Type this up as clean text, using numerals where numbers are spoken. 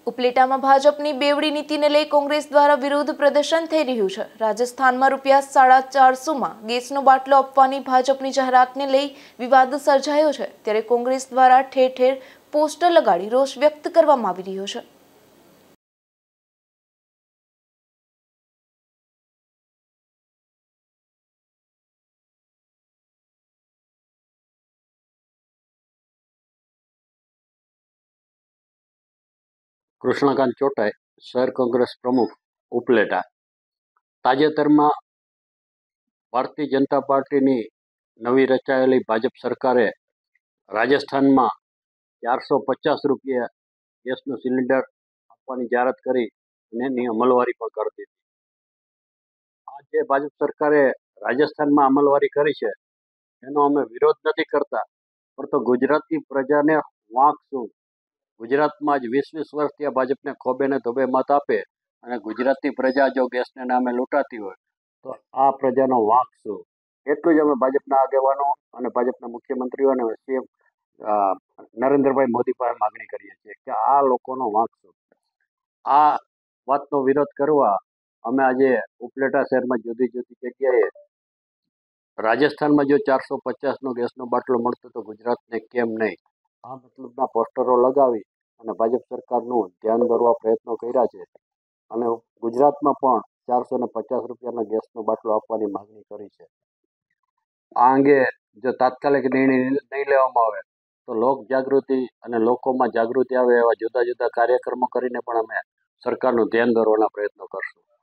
ઉપલેટામાં ભાજપની બેવડી નીતિને લઈ કોંગ્રેસ દ્વારા વિરોધ પ્રદર્શન થઈ રહ્યું છે। રાજસ્થાનમાં ₹450 ગેસનો બાટલો આપવાની ભાજપની જાહેરાતને લઈ વિવાદ સર્જાયો છે, ત્યારે કોંગ્રેસ દ્વારા ઠેર ઠેર પોસ્ટર લગાડી રોષ વ્યક્ત કરવામાં આવી રહ્યો છે। કૃષ્ણકાંત ચોટાઈ, શહેર કોંગ્રેસ પ્રમુખ, ઉપલેટા। તાજેતરમાં ભારતીય જનતા પાર્ટીની નવી રચાયેલી ભાજપ સરકારે રાજસ્થાનમાં ₹450 ગેસનું સિલિન્ડર આપવાની જાહેરાત કરી અને એની અમલવારી પણ કરી દીધી। આ જે ભાજપ સરકારે રાજસ્થાનમાં અમલવારી કરી છે એનો અમે વિરોધ નથી કરતા, પણ તો ગુજરાતની પ્રજાને વાંક શું? ગુજરાતમાં જ 20-20 વર્ષથી આ ભાજપને ખોબે ને ધોબે મત આપે અને ગુજરાતની પ્રજા જો ગેસને નામે લૂંટાતી હોય તો આ પ્રજાનો વાંક શું? એટલું જ અમે ભાજપના આગેવાનો અને ભાજપના મુખ્યમંત્રીઓ અને સીએમ નરેન્દ્રભાઈ મોદી પાસે માગણી કરીએ છીએ કે આ લોકોનો વાંક શું? આ વાતનો વિરોધ કરવા અમે આજે ઉપલેટા શહેરમાં જુદી જુદી જગ્યાએ રાજસ્થાનમાં જો 450નો ગેસનો બાટલો મળતો તો ગુજરાતને કેમ નહીં, આ મતલબના પોસ્ટરો લગાવી અને ભાજપ સરકારનું ધ્યાન દોરવા પ્રયત્નો કર્યા છે અને ગુજરાતમાં પણ ₹450ના ગેસનો બાટલો આપવાની માગણી કરી છે। આ અંગે જો તાત્કાલિક નિર્ણય નહીં લેવામાં આવે તો લોક જાગૃતિ અને લોકોમાં જાગૃતિ આવે એવા જુદા જુદા કાર્યક્રમો કરીને પણ અમે સરકારનું ધ્યાન દોરવાના પ્રયત્નો કરશું।